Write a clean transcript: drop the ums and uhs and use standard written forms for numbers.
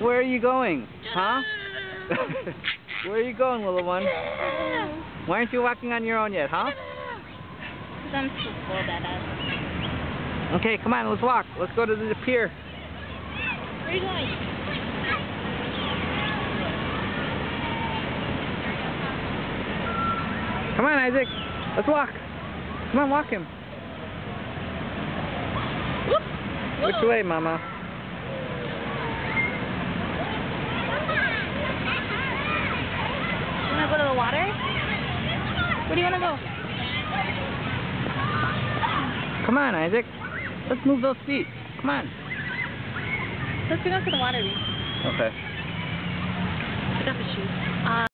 Where are you going? Huh? Where are you going, little one? Why aren't you walking on your own yet, huh? Because I'm too full, Dada. Okay, come on, let's walk. Let's go to the pier. Where are you going? Come on, Isaac. Let's walk. Come on, walk him. Whoop. Which way, Mama? You want to go to the water? Where do you want to go? Come on, Isaac. Let's move those feet. Come on. Let's go to the water. Okay. Pick up the shoes.